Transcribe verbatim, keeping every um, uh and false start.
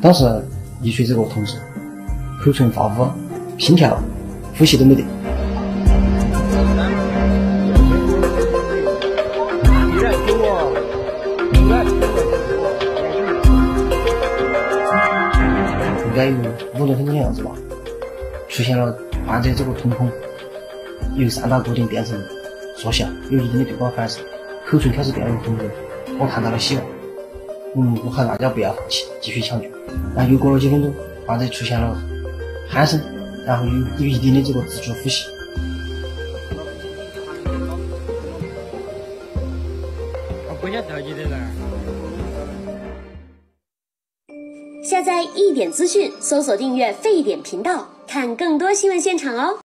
当时溺水这个同志口唇发乌，心跳、呼吸都没得。应该有五六分钟的样子吧，出现了患者这个瞳孔由散大固定变成缩小，有一定的对光反射，口唇开始变为红润，我看到了希望。嗯，我喊大家不要放弃，继续抢救。然后又过了几分钟，患者出现了鼾声，然后有有一定的这个自主呼吸。 我不想掉你的人。 下载一点资讯，搜索订阅沸点频道，看更多新闻现场哦。